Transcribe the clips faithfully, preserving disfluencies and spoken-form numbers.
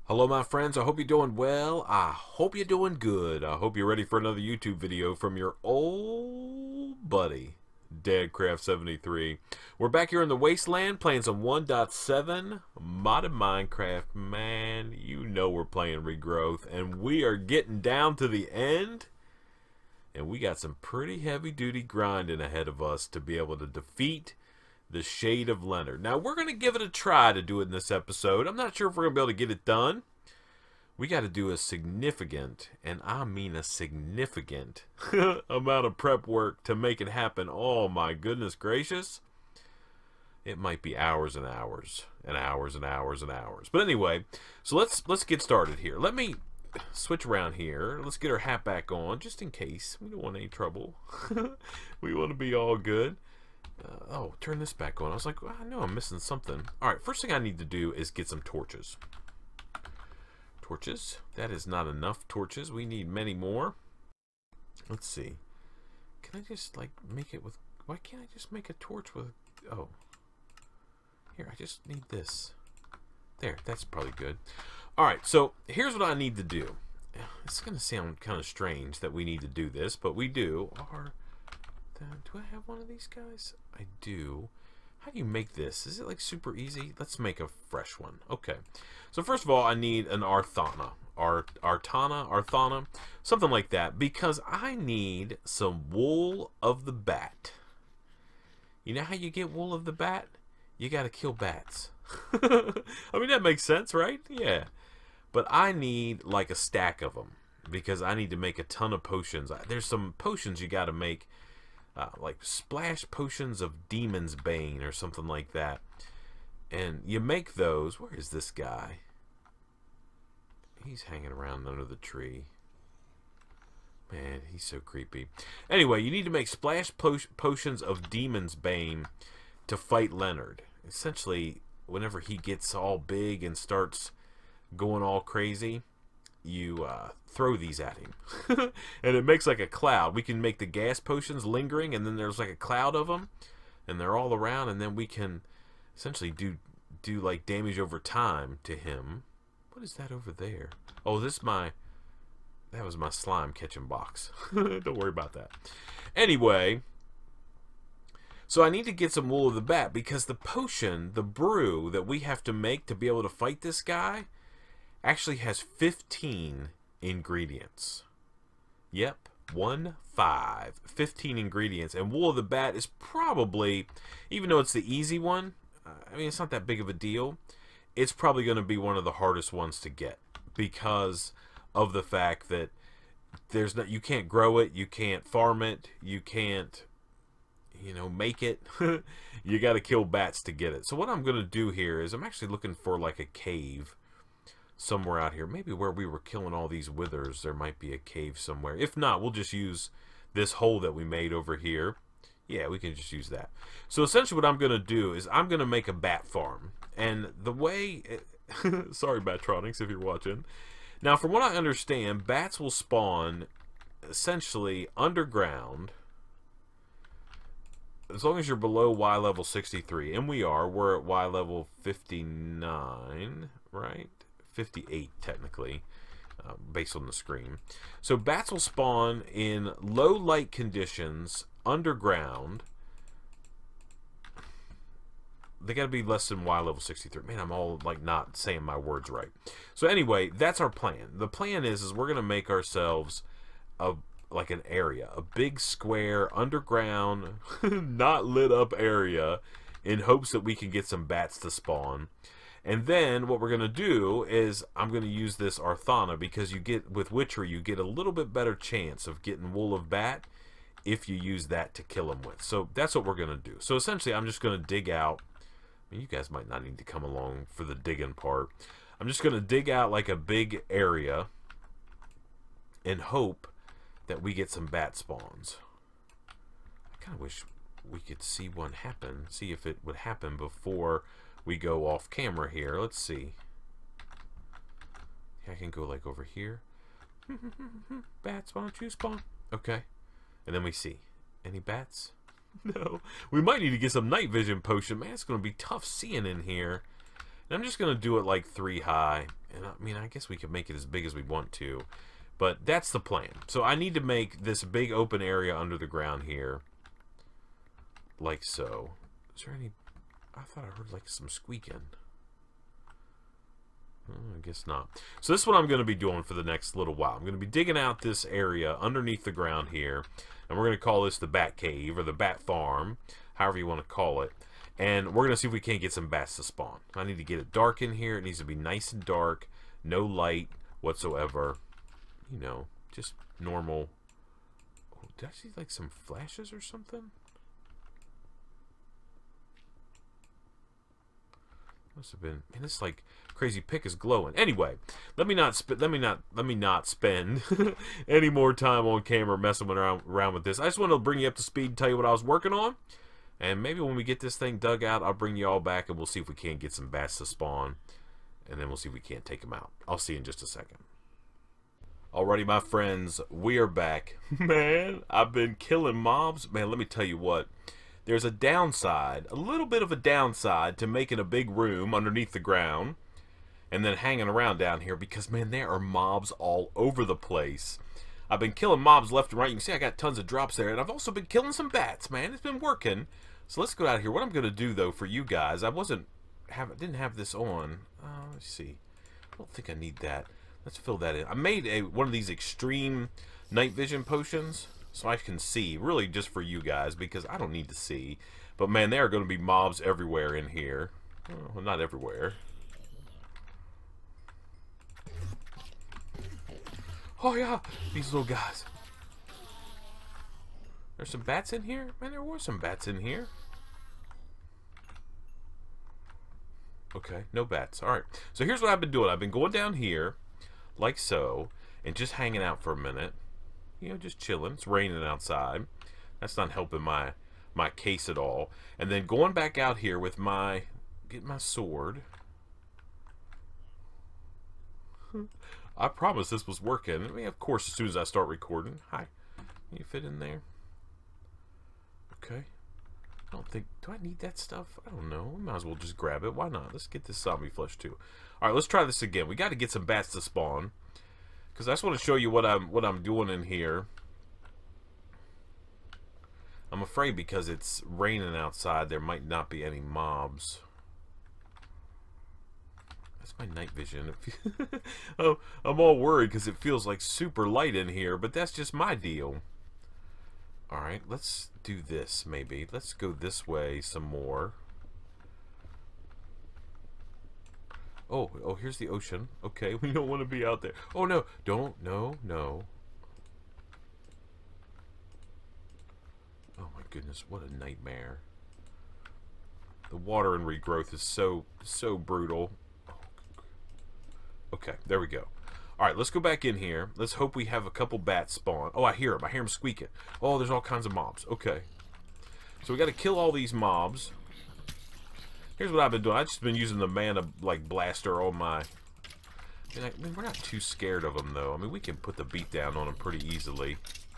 Hello my friends, I hope you're doing well. I hope you're doing good. I hope you're ready for another YouTube video from your old buddy, Dadcraft seventy-three. We're back here in the wasteland playing some one point seven modded Minecraft. Man, you know we're playing Regrowth, and we are getting down to the end. And we got some pretty heavy duty grinding ahead of us to be able to defeat the Shade of Leonard. Now, we're going to give it a try to do it in this episode. I'm not sure if we're going to be able to get it done. We got to do a significant, and I mean a significant, amount of prep work to make it happen. Oh, my goodness gracious. It might be hours and hours and hours and hours and hours. But anyway, so let's let's get started here. Let me switch around here. Let's get our hat back on, just in case. We don't want any trouble. We want to be all good. Uh, oh, turn this back on. I was like, well, I know I'm missing something. Alright, first thing I need to do is get some torches. Torches. That is not enough torches. We need many more. Let's see. Can I just, like, make it with... Why can't I just make a torch with... Oh. Here, I just need this. There, that's probably good. Alright, so here's what I need to do. It's going to sound kind of strange that we need to do this, but we do. Our... Do I have one of these guys? I do. How do you make this? Is it like super easy? Let's make a fresh one. Okay. So first of all, I need an Arthana. Art, Artana? Arthana? Something like that. Because I need some wool of the bat. You know how you get wool of the bat? You gotta kill bats. I mean, that makes sense, right? Yeah. But I need like a stack of them. Because I need to make a ton of potions. There's some potions you gotta make. Uh, like splash potions of Demon's Bane or something like that. And you make those. Where is this guy? He's hanging around under the tree. Man, he's so creepy. Anyway, you need to make splash po potions of Demon's Bane to fight Leonard. Essentially, whenever he gets all big and starts going all crazy, you uh, throw these at him. And it makes like a cloud. We can make the gas potions lingering, and then there's like a cloud of them, and they're all around, and then we can essentially do do like damage over time to him. What is that over there? Oh, this is my that was my slime catching box. Don't worry about that. Anyway, so I need to get some wool of the bat, because the potion, the brew that we have to make to be able to fight this guy actually has fifteen ingredients. Yep, one five, fifteen ingredients, and wool of the bat is probably, even though it's the easy one, uh, I mean, it's not that big of a deal. It's probably going to be one of the hardest ones to get because of the fact that there's no, you can't grow it, you can't farm it, you can't, you know, make it. You got to kill bats to get it. So what I'm going to do here is I'm actually looking for like a cave somewhere out here. Maybe where we were killing all these withers, there might be a cave somewhere. If not, we'll just use this hole that we made over here. Yeah, we can just use that. So essentially what I'm going to do is I'm going to make a bat farm. And the way... It, sorry, Batronics, if you're watching. Now, from what I understand, bats will spawn essentially underground as long as you're below Y level sixty-three. And we are. We're at Y level fifty-nine, right? fifty-eight technically, uh, based on the screen. So bats will spawn in low light conditions underground. They got to be less than Y level sixty-three. Man, I'm all like not saying my words right. So anyway, that's our plan. The plan is is we're gonna make ourselves a like an area, a big square underground, not lit up area, in hopes that we can get some bats to spawn. And then what we're going to do is I'm going to use this Arthana, because you get with witchery you get a little bit better chance of getting wool of bat if you use that to kill them with. So that's what we're going to do. So essentially I'm just going to dig out. I mean, you guys might not need to come along for the digging part. I'm just going to dig out like a big area and hope that we get some bat spawns. I kind of wish we could see one happen. See if it would happen before we go off camera here. Let's see. I can go like over here. Bats, why don't you spawn? Okay. And then we see. Any bats? No. We might need to get some night vision potion. Man, it's going to be tough seeing in here. And I'm just going to do it like three high. And I mean, I guess we could make it as big as we want to. But that's the plan. So I need to make this big open area under the ground here. Like so. Is there any... I thought I heard like some squeaking. I guess not. So this is what I'm going to be doing for the next little while. I'm going to be digging out this area underneath the ground here. And we're going to call this the Bat Cave or the Bat Farm. However you want to call it. And we're going to see if we can't get some bats to spawn. I need to get it dark in here. It needs to be nice and dark. No light whatsoever. You know, just normal. Oh, did I see like some flashes or something? Must have been. Man, this like crazy pick is glowing. Anyway, let me not sp let me not let me not spend any more time on camera messing around around with this. I just want to bring you up to speed and tell you what I was working on. And maybe when we get this thing dug out, I'll bring you all back and we'll see if we can't get some bats to spawn. And then we'll see if we can't take them out. I'll see you in just a second. Alrighty, my friends, we are back. Man, I've been killing mobs. Man, let me tell you what. There's a downside, a little bit of a downside to making a big room underneath the ground and then hanging around down here because, man, there are mobs all over the place. I've been killing mobs left and right. You can see I got tons of drops there, and I've also been killing some bats, man. It's been working. So let's go out here. What I'm going to do, though, for you guys, I wasn't have didn't have this on. Uh, let's see. I don't think I need that. Let's fill that in. I made a one of these extreme night vision potions so I can see, really just for you guys, because I don't need to see. But, man, there are going to be mobs everywhere in here. Well, not everywhere. Oh, yeah, these little guys. There's some bats in here? Man, there were some bats in here. Okay, no bats. All right, so here's what I've been doing. I've been going down here, like so, and just hanging out for a minute. You know, just chilling. It's raining outside. That's not helping my my case at all. And then going back out here with my... Get my sword. I promise this was working. I mean, of course, as soon as I start recording. Hi. Can you fit in there? Okay. I don't think... Do I need that stuff? I don't know. We might as well just grab it. Why not? Let's get this zombie flesh, too. Alright, let's try this again. We got to get some bats to spawn. Because I just want to show you what I'm what I'm doing in here. I'm afraid because it's raining outside, there might not be any mobs. That's my night vision. oh, I'm all worried because it feels like super light in here, but that's just my deal. Alright, let's do this maybe. Let's go this way some more. Oh, oh, here's the ocean. Okay, we don't want to be out there. Oh, no. Don't. No, no. Oh, my goodness. What a nightmare. The water in Regrowth is so, so brutal. Okay, there we go. All right, let's go back in here. Let's hope we have a couple bats spawn. Oh, I hear them. I hear them squeaking. Oh, there's all kinds of mobs. Okay. So we got to kill all these mobs. Here's what I've been doing. I've just been using the mana like blaster on my... I mean, I mean, we're not too scared of them, though. I mean, we can put the beat down on them pretty easily.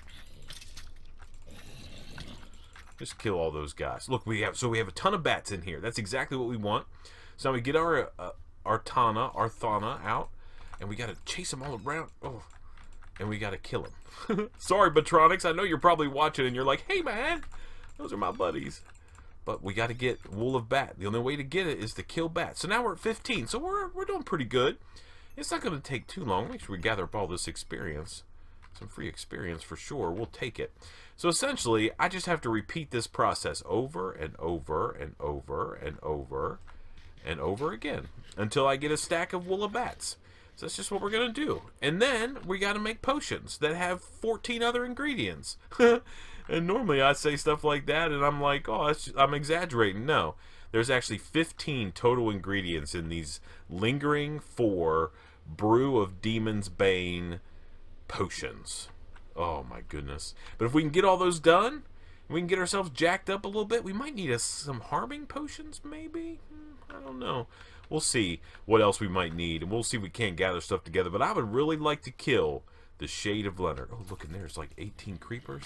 Just kill all those guys. Look, we have so we have a ton of bats in here. That's exactly what we want. So now we get our uh, Artana, Arthana out, and we got to chase them all around. Oh, and we got to kill them. Sorry, Batronics. I know you're probably watching, and you're like, "Hey, man, those are my buddies." But we got to get Wool of Bat. The only way to get it is to kill bats. So now we're at fifteen. So we're, we're doing pretty good. It's not going to take too long. Make sure we gather up all this experience. Some free experience for sure. We'll take it. So essentially, I just have to repeat this process over and over and over and over and over again until I get a stack of Wool of Bats. So that's just what we're going to do. And then we got to make potions that have fourteen other ingredients. And normally I say stuff like that and I'm like, oh, that's just, I'm exaggerating. No, there's actually fifteen total ingredients in these lingering four brew of Demon's Bane potions. Oh my goodness. But if we can get all those done, we can get ourselves jacked up a little bit. We might need a, some harming potions maybe. I don't know. We'll see what else we might need, and we'll see if we can't gather stuff together. But I would really like to kill the Shade of Leonard. Oh, look in there. There's like eighteen creepers.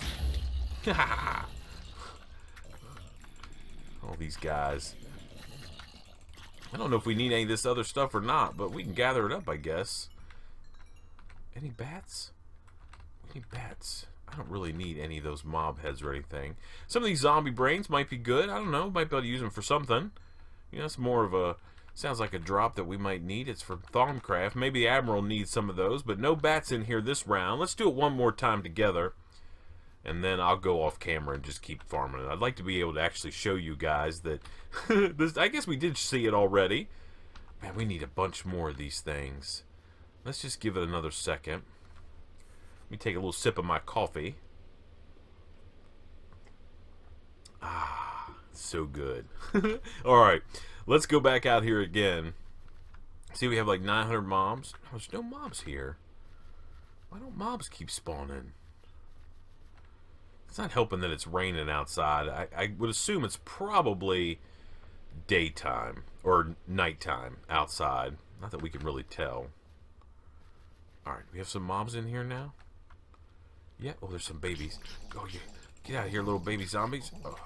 All these guys. I don't know if we need any of this other stuff or not, but we can gather it up, I guess. Any bats? We need bats. I don't really need any of those mob heads or anything. Some of these zombie brains might be good. I don't know. Might be able to use them for something. You know, it's more of a... Sounds like a drop that we might need. It's for Thaumcraft. Maybe the Admiral needs some of those, but no bats in here this round. Let's do it one more time together, and then I'll go off camera and just keep farming it. I'd like to be able to actually show you guys that... this, I guess we did see it already. Man, we need a bunch more of these things. Let's just give it another second. Let me take a little sip of my coffee. Ah, so good. Alright, let's go back out here again. See, we have like nine hundred mobs. Oh, there's no mobs here. Why don't mobs keep spawning? It's not helping that it's raining outside. I, I would assume it's probably daytime or nighttime outside. Not that we can really tell. Alright, we have some mobs in here now. Yeah, oh, there's some babies. Oh, yeah. Get out of here, little baby zombies. Oh.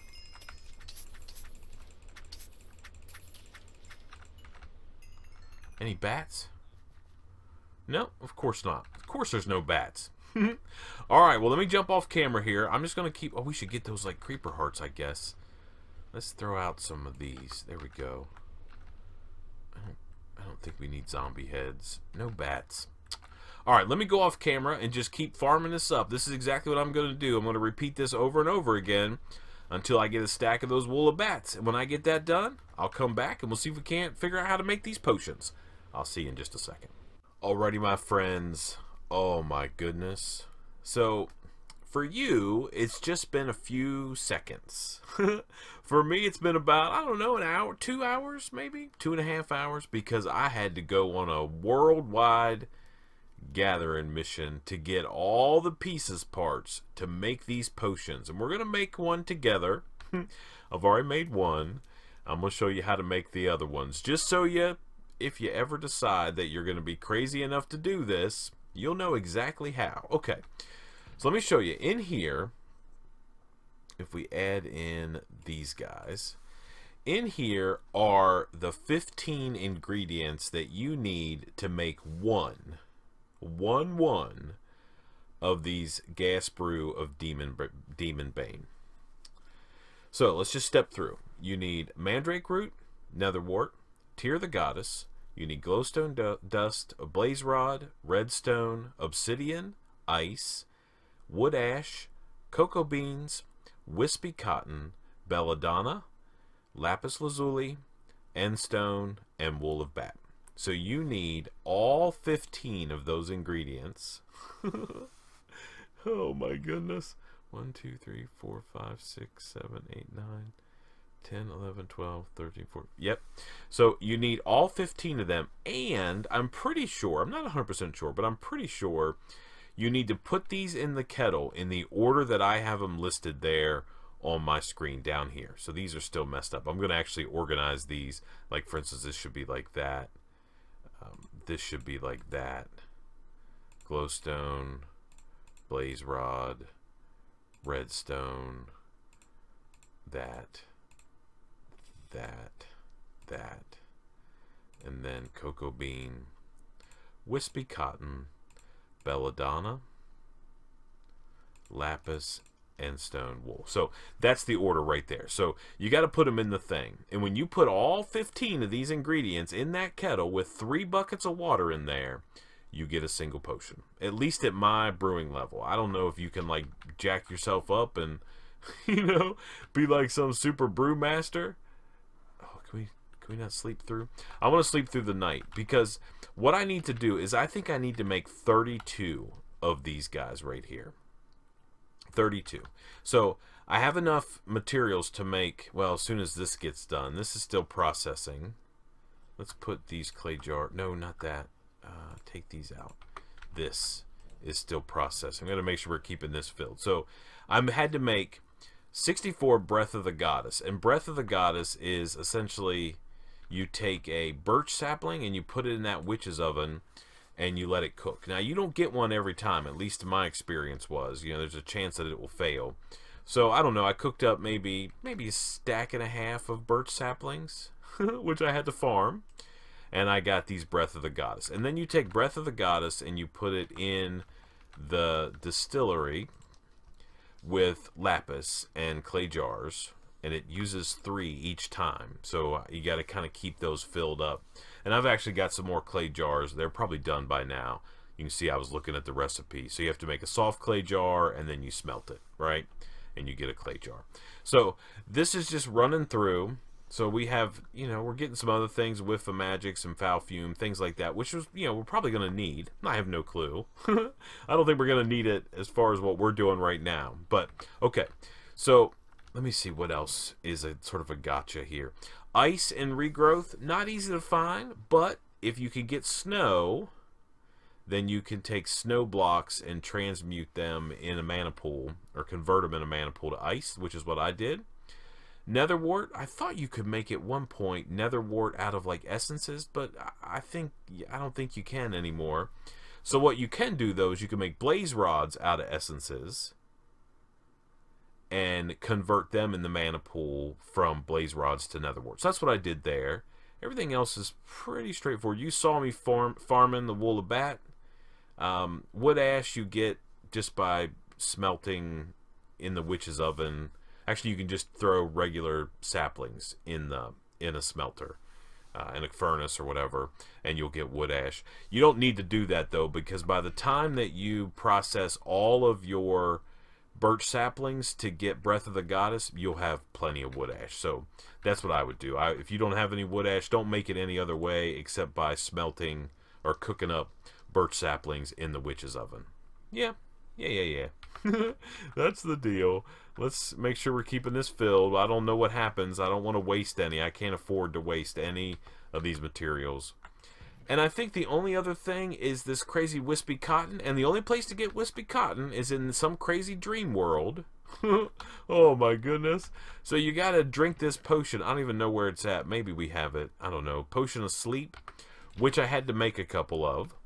Any bats? No, of course not. Of course there's no bats. Alright, well, let me jump off camera here. I'm just going to keep... Oh, we should get those, like, creeper hearts, I guess. Let's throw out some of these. There we go. I don't, I don't think we need zombie heads. No bats. Alright, let me go off camera and just keep farming this up. This is exactly what I'm going to do. I'm going to repeat this over and over again until I get a stack of those wool of bats. And when I get that done, I'll come back and we'll see if we can't figure out how to make these potions. I'll see you in just a second. Alrighty, my friends. Oh my goodness. So, for you, it's just been a few seconds. For me, it's been about, I don't know, an hour, two hours maybe? Two and a half hours, because I had to go on a worldwide gathering mission to get all the pieces parts to make these potions. And we're going to make one together. I've already made one. I'm going to show you how to make the other ones. Just so you, if you ever decide that you're going to be crazy enough to do this, you'll know exactly how. Okay, so let me show you. In here, if we add in these guys, in here are the fifteen ingredients that you need to make one, one, one of these gas brew of demon, demon bane. So let's just step through. You need mandrake root, netherwort, tear the goddess. You need glowstone du dust, a blaze rod, redstone, obsidian, ice, wood ash, cocoa beans, wispy cotton, belladonna, lapis lazuli, endstone, and wool of bat. So you need all fifteen of those ingredients. Oh my goodness. one, two, three, four, five, six, seven, eight, nine, ten, eleven, twelve, thirteen, fourteen. Yep. So you need all fifteen of them. And I'm pretty sure, I'm not one hundred percent sure, but I'm pretty sure you need to put these in the kettle in the order that I have them listed there on my screen down here. So these are still messed up. I'm going to actually organize these. Like, for instance, this should be like that. Um, this should be like that. Glowstone, blaze rod, redstone, that, that, that, and then cocoa bean, wispy cotton, belladonna, lapis, and stone wool. So that's the order right there. So you got to put them in the thing. And when you put all fifteen of these ingredients in that kettle with three buckets of water in there, you get a single potion. At least at my brewing level. I don't know if you can like jack yourself up and, you know, be like some super brew master. Oh, can we can we not sleep through? I want to sleep through the night, because what I need to do is I think I need to make thirty-two of these guys right here. thirty-two. So I have enough materials to make, well, as soon as this gets done. This is still processing. Let's put these clay jar, no, not that. Uh, take these out. This is still processing. I'm going to make sure we're keeping this filled. So I had to make sixty-four Breath of the Goddess. And Breath of the Goddess is essentially you take a birch sapling and you put it in that witch's oven and you let it cook. Now, you don't get one every time, at least my experience was. You know, there's a chance that it will fail. So, I don't know, I cooked up maybe maybe a stack and a half of birch saplings. which I had to farm. And I got these Breath of the Goddess. And then you take Breath of the Goddess and you put it in the distillery with lapis and clay jars. And it uses three each time. So you got to kind of keep those filled up. And I've actually got some more clay jars. They're probably done by now. You can see I was looking at the recipe. So you have to make a soft clay jar and then you smelt it, right? And you get a clay jar. So this is just running through. So we have, you know, we're getting some other things, whiff of magic, some foul fume, things like that, which was, you know, we're probably going to need. I have no clue. I don't think we're going to need it as far as what we're doing right now. But, okay. So, let me see what else is a sort of a gotcha here. Ice and regrowth, not easy to find, but if you can get snow, then you can take snow blocks and transmute them in a mana pool, or convert them in a mana pool to ice, which is what I did. Netherwort, I thought you could make at one point netherwort out of like essences, but I think I don't think you can anymore. So what you can do though is you can make blaze rods out of essences and convert them in the mana pool from blaze rods to netherwort. So that's what I did there. Everything else is pretty straightforward. You saw me farm farming the wool of bat. Um, wood ash you get just by smelting in the witch's oven. Actually, you can just throw regular saplings in the in a smelter, uh, in a furnace or whatever, and you'll get wood ash. You don't need to do that, though, because by the time that you process all of your birch saplings to get Breath of the Goddess, you'll have plenty of wood ash. So that's what I would do. I, if you don't have any wood ash, don't make it any other way except by smelting or cooking up birch saplings in the witch's oven. Yeah, yeah, yeah, yeah. That's the deal. Let's make sure we're keeping this filled. I don't know what happens. I don't want to waste any. I can't afford to waste any of these materials. And I think the only other thing is this crazy wispy cotton. And the only place to get wispy cotton is in some crazy dream world. Oh my goodness. So you got to drink this potion. I don't even know where it's at. Maybe we have it. I don't know. Potion of sleep, which I had to make a couple of.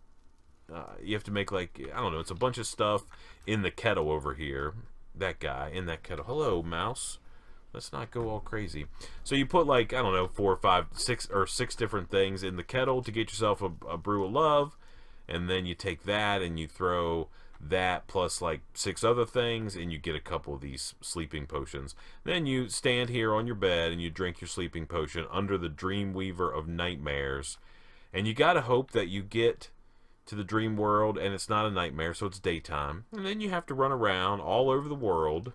Uh, you have to make like, I don't know, it's a bunch of stuff in the kettle over here. That guy in that kettle. Hello, mouse. Let's not go all crazy. So you put like, I don't know, four or five, six or six different things in the kettle to get yourself a, a brew of love. And then you take that and you throw that plus like six other things and you get a couple of these sleeping potions. Then you stand here on your bed and you drink your sleeping potion under the Dreamweaver of Nightmares. And you gotta hope that you get to the dream world and it's not a nightmare, so it's daytime, and then you have to run around all over the world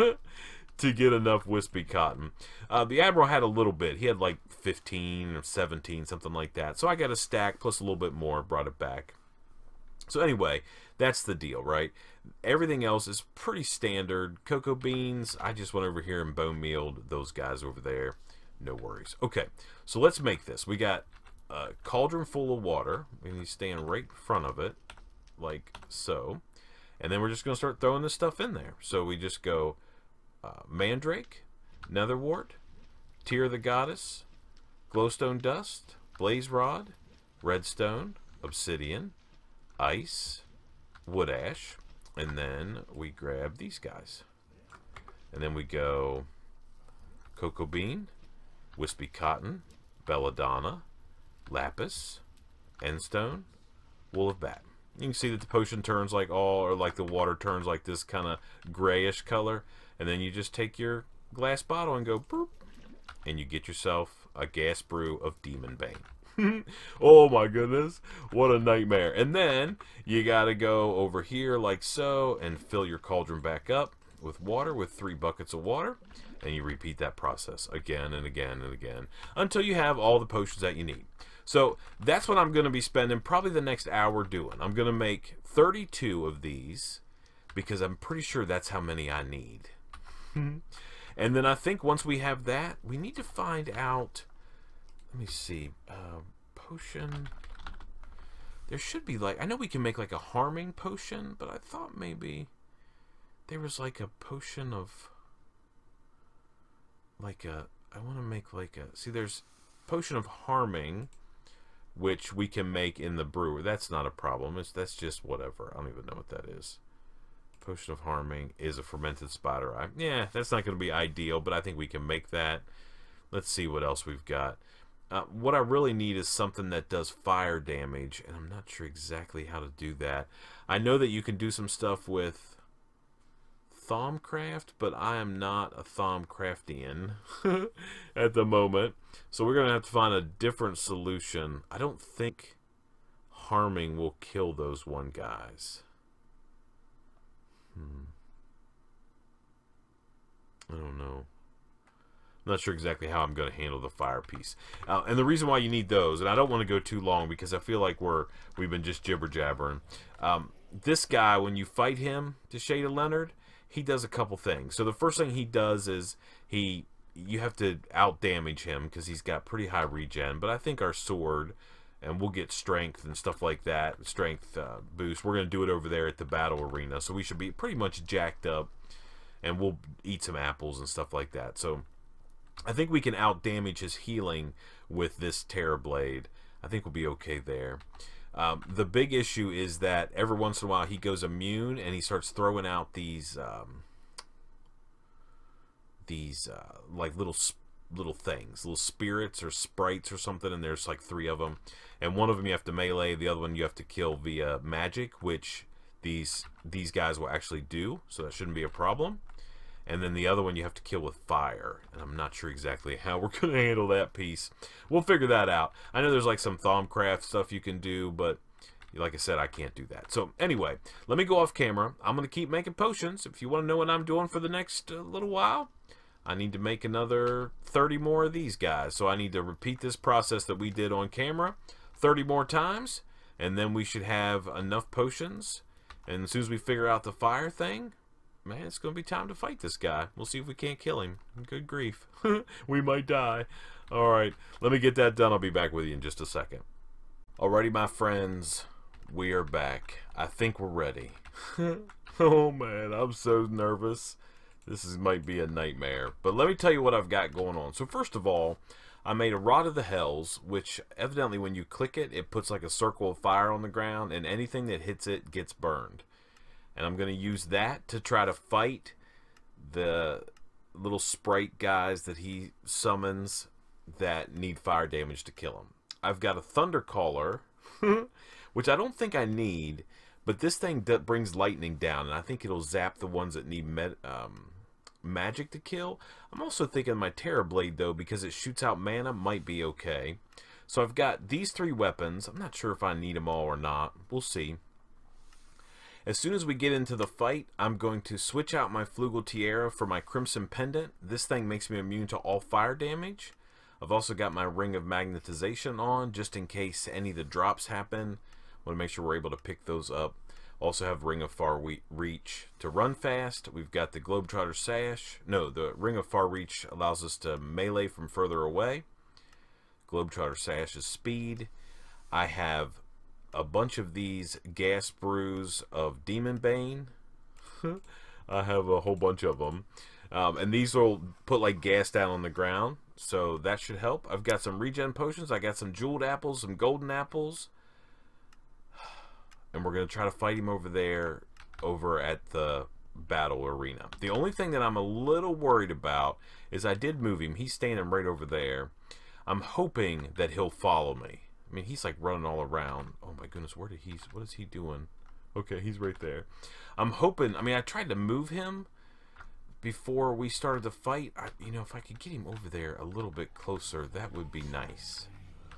to get enough wispy cotton. Uh, the Admiral had a little bit. He had like fifteen or seventeen, something like that, so I got a stack plus a little bit more, brought it back. So anyway, that's the deal, right? Everything else is pretty standard. Cocoa beans, I just went over here and bone mealed those guys over there. No worries. Okay, so let's make this. We got a cauldron full of water, and you stand right in front of it like so, and then we're just going to start throwing this stuff in there. So we just go uh, mandrake, netherwort, tear of the goddess, glowstone dust, blaze rod, redstone, obsidian, ice, wood ash, and then we grab these guys, and then we go cocoa bean, wispy cotton, belladonna, lapis, endstone, wool of bat. You can see that the potion turns like all, or like the water turns like this kind of grayish color, and then you just take your glass bottle and go boop, and you get yourself a gas brew of Demon Bane. Oh my goodness, what a nightmare. And then you gotta go over here like so and fill your cauldron back up with water, with three buckets of water, and you repeat that process again and again and again until you have all the potions that you need. So that's what I'm going to be spending probably the next hour doing. I'm going to make thirty-two of these because I'm pretty sure that's how many I need. And then I think once we have that, we need to find out, let me see, uh, potion. There should be like, I know we can make like a harming potion, but I thought maybe there was like a potion of, like a, I want to make like a, see there's potion of harming, which we can make in the brewer. That's not a problem. It's, that's just whatever. I don't even know what that is. Potion of harming is a fermented spider eye. Yeah, that's not going to be ideal, but I think we can make that. let's see what else we've got. Uh, what I really need is something that does fire damage, and I'm not sure exactly how to do that. I know that you can do some stuff with Thaumcraft, but I am not a Thaumcraftian at the moment. So we're going to have to find a different solution. I don't think harming will kill those one guys. Hmm. I don't know. I'm not sure exactly how I'm going to handle the fire piece. Uh, and the reason why you need those, and I don't want to go too long because I feel like we're, we've been just jibber-jabbering. Um, this guy, when you fight him, to Shade of Leonard, he does a couple things. So the first thing he does is he you have to out-damage him because he's got pretty high regen. But I think our sword, and we'll get strength and stuff like that, strength uh, boost. We're going to do it over there at the battle arena. So we should be pretty much jacked up, and we'll eat some apples and stuff like that. So I think we can out-damage his healing with this Terror Blade. I think we'll be okay there. Um, the big issue is that every once in a while he goes immune and he starts throwing out these um, these uh, like little little things, little spirits or sprites or something, and there's like three of them. And one of them you have to melee, the other one you have to kill via magic, which these these guys will actually do, so that shouldn't be a problem. And then the other one you have to kill with fire. And I'm not sure exactly how we're going to handle that piece. We'll figure that out. I know there's like some Thaumcraft stuff you can do, but like I said, I can't do that. So anyway, let me go off camera. I'm going to keep making potions. If you want to know what I'm doing for the next uh, little while, I need to make another thirty more of these guys. So I need to repeat this process that we did on camera thirty more times. And then we should have enough potions. And as soon as we figure out the fire thing, man, it's going to be time to fight this guy. We'll see if we can't kill him. Good grief. We might die. Alright, let me get that done. I'll be back with you in just a second. Alrighty, my friends. We are back. I think we're ready. Oh, man, I'm so nervous. This is, might be a nightmare. But let me tell you what I've got going on. So first of all, I made a Rod of the Hells, which evidently when you click it, it puts like a circle of fire on the ground, and anything that hits it gets burned. And I'm going to use that to try to fight the little sprite guys that he summons that need fire damage to kill him. I've got a Thunder Caller, which I don't think I need, but this thing that brings lightning down, and I think it'll zap the ones that need med um, magic to kill. I'm also thinking my Terror Blade, though, because it shoots out mana, might be okay. So I've got these three weapons. I'm not sure if I need them all or not. We'll see. As soon as we get into the fight, I'm going to switch out my Flugel Tiara for my Crimson Pendant. This thing makes me immune to all fire damage. I've also got my Ring of Magnetization on, just in case any of the drops happen. I want to make sure we're able to pick those up. Also have Ring of Far Reach to run fast. We've got the Globetrotter Sash. No, the Ring of Far Reach allows us to melee from further away. Globetrotter Sash is speed. I have a bunch of these gas brews of Demon Bane. I have a whole bunch of them. Um, and these will put like gas down on the ground. So that should help. I've got some regen potions. I got some jeweled apples, some golden apples. And we're going to try to fight him over there, over at the battle arena. The only thing that I'm a little worried about is I did move him. He's standing right over there. I'm hoping that he'll follow me. I mean, he's like running all around. Oh my goodness, where did he, what is he doing? Okay, he's right there. I'm hoping, I mean, I tried to move him before we started the fight. I, you know, if I could get him over there a little bit closer, that would be nice.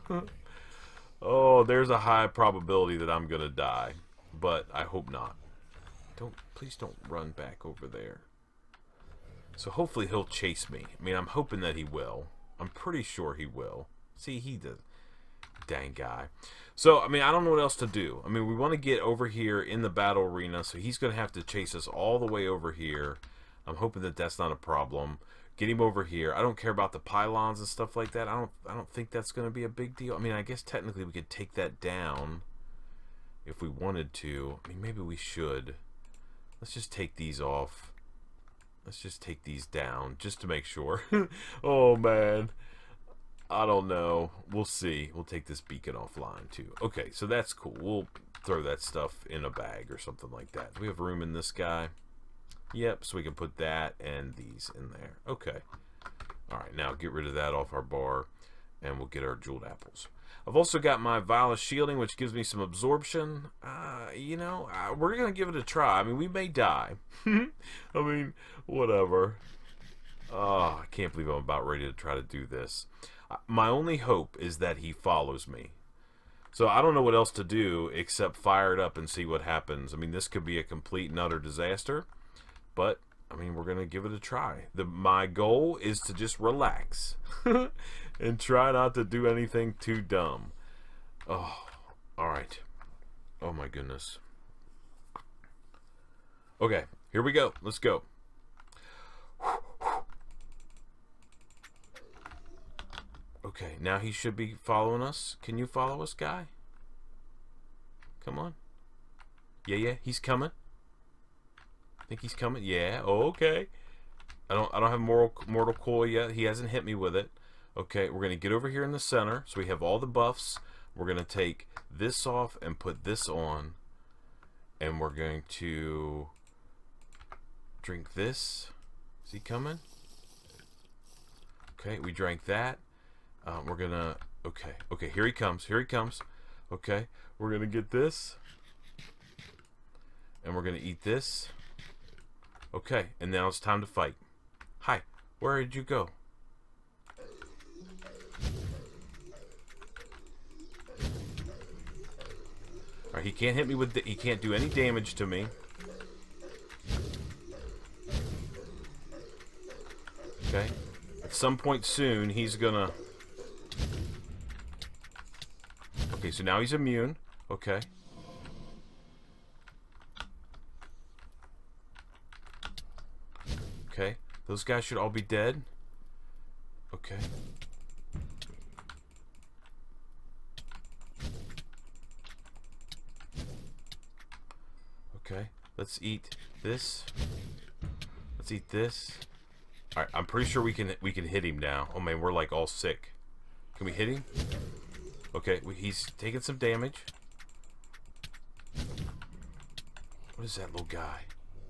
Oh, there's a high probability that I'm going to die, but I hope not. Don't, please don't run back over there. So hopefully he'll chase me. I mean, I'm hoping that he will. I'm pretty sure he will. See, he does. Dang guy. So, I mean, I don't know what else to do. I mean, we want to get over here in the battle arena, so he's going to have to chase us all the way over here. I'm hoping that that's not a problem. Get him over here. I don't care about the pylons and stuff like that. I don't I don't think that's going to be a big deal. I mean, I guess technically we could take that down if we wanted to. I mean, maybe we should. Let's just take these off. Let's just take these down just to make sure. Oh, man. I don't know. We'll see. We'll take this beacon offline, too. Okay, so that's cool. We'll throw that stuff in a bag or something like that. Do we have room in this guy? Yep, so we can put that and these in there. Okay. Alright, now get rid of that off our bar, and we'll get our jeweled apples. I've also got my vial of shielding, which gives me some absorption. Uh, you know, uh, we're going to give it a try. I mean, we may die. I mean, whatever. Oh, I can't believe I'm about ready to try to do this. Uh, my only hope is that he follows me. So I don't know what else to do except fire it up and see what happens. I mean, this could be a complete and utter disaster. But, I mean, we're going to give it a try. The, my goal is to just relax. And try not to do anything too dumb. Oh, alright. Oh my goodness. Okay, here we go. Let's go. Okay, now he should be following us. Can you follow us, guy? Come on. Yeah, yeah, he's coming. Think he's coming? Yeah, oh, okay. I don't I don't have mortal, mortal coil yet. He hasn't hit me with it. Okay, we're going to get over here in the center, so we have all the buffs. We're going to take this off and put this on. And we're going to drink this. Is he coming? Okay, we drank that. Um, we're going to... Okay, okay, here he comes. Here he comes. Okay, we're going to get this. And we're going to eat this. Okay, and now it's time to fight. Hi, where did you go? Alright, he can't hit me with the, he can't do any damage to me. Okay. At some point soon he's gonna... Okay, so now he's immune. Okay. Okay. Those guys should all be dead. Okay. Okay, let's eat this. Let's eat this. Alright, I'm pretty sure we can we can hit him now. Oh man, we're like all sick. Can we hit him? Okay, we, he's taking some damage. What is that little guy?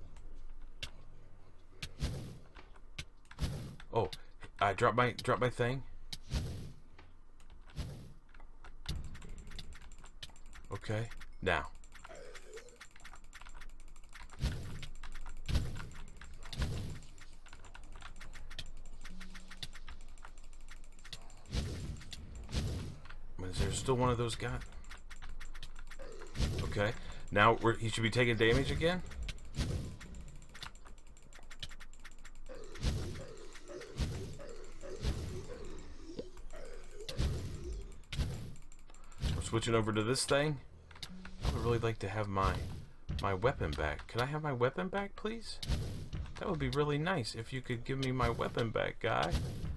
Oh, I dropped my dropped my thing. Okay, now. Is there still one of those guys? Okay, now we're, he should be taking damage again. We're switching over to this thing. I would really like to have my my weapon back. Can I have my weapon back, please? That would be really nice if you could give me my weapon back, guy.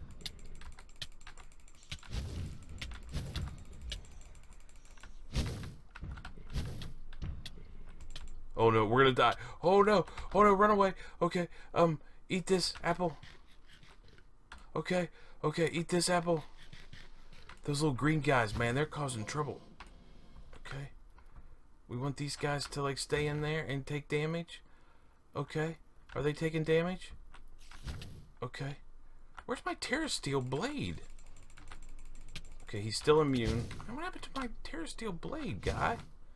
Oh no, we're gonna die. Oh no, oh no, run away. Okay, um, eat this apple. Okay, okay, eat this apple. Those little green guys, man, they're causing trouble. Okay. We want these guys to like stay in there and take damage. Okay. Are they taking damage? Okay. Where's my Terra Steel blade? Okay, he's still immune. What happened to my Terra Steel blade, guy?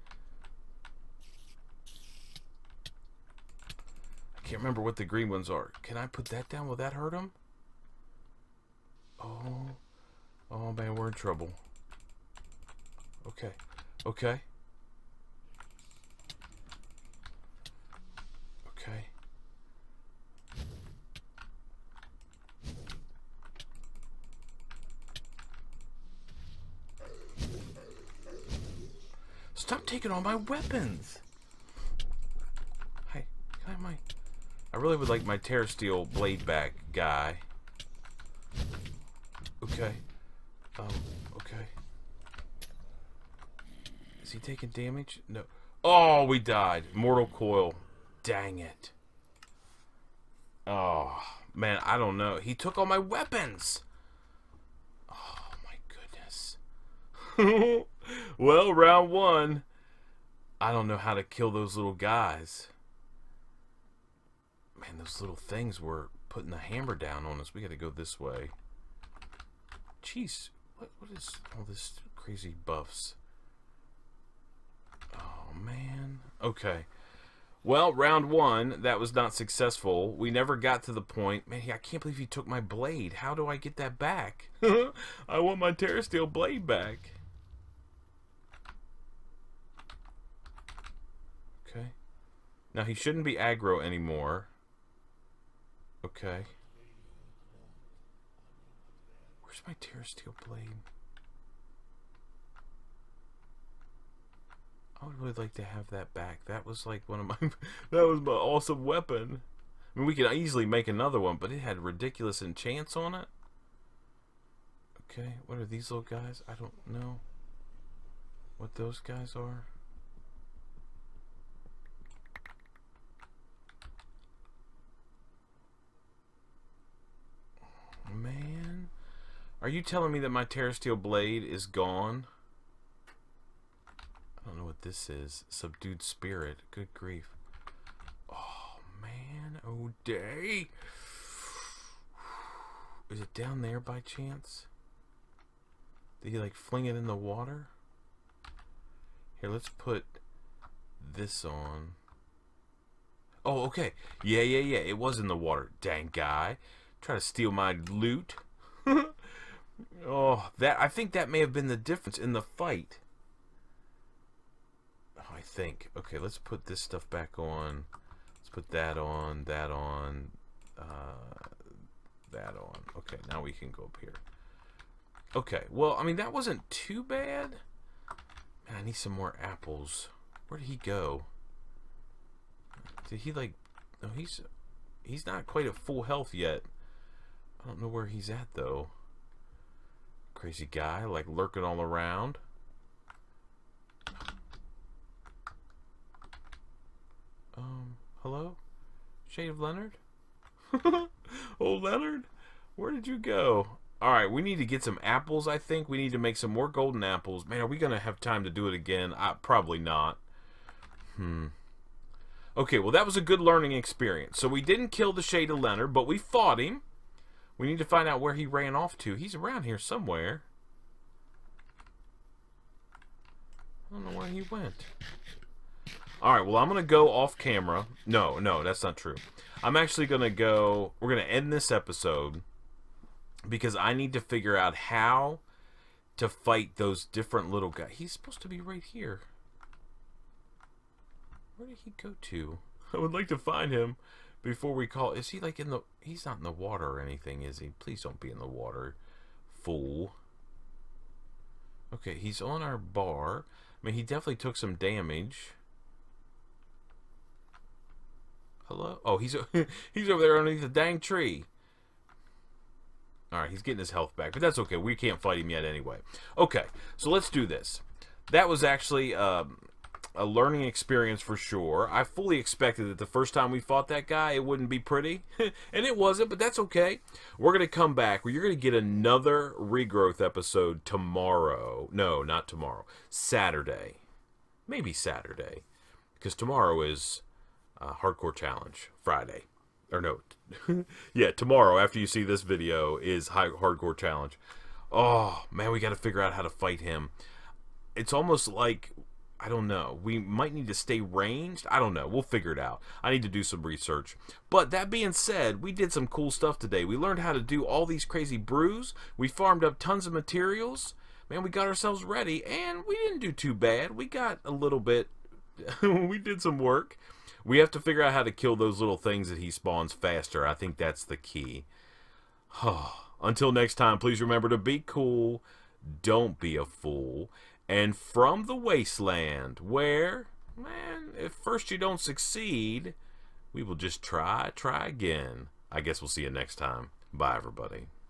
I can't remember what the green ones are. Can I put that down? Will that hurt him? Oh. Oh, man, we're in trouble. Okay. Okay. Okay. Stop taking all my weapons! Hey, can I have my... I really would like my Terra Steel blade back, guy. Okay. Um, okay. Is he taking damage? No. Oh, we died. Mortal coil. Dang it. Oh, man, I don't know. He took all my weapons. Oh, my goodness. Well, round one. I don't know how to kill those little guys. Man, those little things were putting the hammer down on us. We got to go this way. Jeez, what what is all this crazy buffs? Oh man. Okay. Well, round one, that was not successful. We never got to the point. Man, I can't believe he took my blade. How do I get that back? I want my Terrasteel blade back. Okay. Now, he shouldn't be aggro anymore. Okay. Where's my Terrasteel blade? I would really like to have that back. That was like one of my... that was my awesome weapon. I mean, we could easily make another one, but it had ridiculous enchants on it. Okay, what are these little guys? I don't know what those guys are. Man. Are you telling me that my Terrasteel blade is gone? I don't know what this is. Subdued spirit. Good grief. Oh, man. Oh, day. Is it down there by chance? Did he, like, fling it in the water? Here, let's put this on. Oh, okay. Yeah, yeah, yeah. It was in the water. Dang guy. Try to steal my loot. Oh, that I think that may have been the difference in the fight. I think. Okay, let's put this stuff back on. Let's put that on, that on, uh, that on. Okay, now we can go up here. Okay, well, I mean, that wasn't too bad. Man, I need some more apples. Where did he go? Did he, like... No, he's... He's not quite at full health yet. I don't know where he's at, though. Crazy guy, like, lurking all around. Um, hello? Shade of Leonard? Oh, Leonard? Where did you go? Alright, we need to get some apples, I think. We need to make some more golden apples. Man, are we going to have time to do it again? I, probably not. Hmm. Okay, well, that was a good learning experience. So we didn't kill the Shade of Leonard, but we fought him. We need to find out where he ran off to. He's around here somewhere. I don't know where he went. Alright, well, I'm going to go off camera. No, no, that's not true. I'm actually going to go... We're going to end this episode because I need to figure out how to fight those different little guys. He's supposed to be right here. Where did he go to? I would like to find him before we call... Is he like in the... He's not in the water or anything, is he? Please don't be in the water, fool. Okay, he's on our bar. I mean, he definitely took some damage. Hello? Oh, he's he's over there underneath the dang tree. Alright, he's getting his health back, but that's okay. We can't fight him yet anyway. Okay, so let's do this. That was actually um, a learning experience for sure. I fully expected that the first time we fought that guy, it wouldn't be pretty. And it wasn't, but that's okay. We're going to come back. You're going to get another Regrowth episode tomorrow. No, not tomorrow. Saturday. Maybe Saturday. Because tomorrow is... Uh, Hardcore Challenge Friday, or no, yeah, tomorrow after you see this video is high Hardcore Challenge. Oh man, we got to figure out how to fight him. It's almost like, I don't know, we might need to stay ranged. I don't know, we'll figure it out. I need to do some research. But that being said, we did some cool stuff today. We learned how to do all these crazy brews. We farmed up tons of materials. Man, we got ourselves ready, and we didn't do too bad. We got a little bit. We did some work. We have to figure out how to kill those little things that he spawns faster. I think that's the key. Until next time, please remember to be cool, don't be a fool, and from the wasteland, where, man, if first you don't succeed, we will just try, try again. I guess we'll see you next time. Bye, everybody.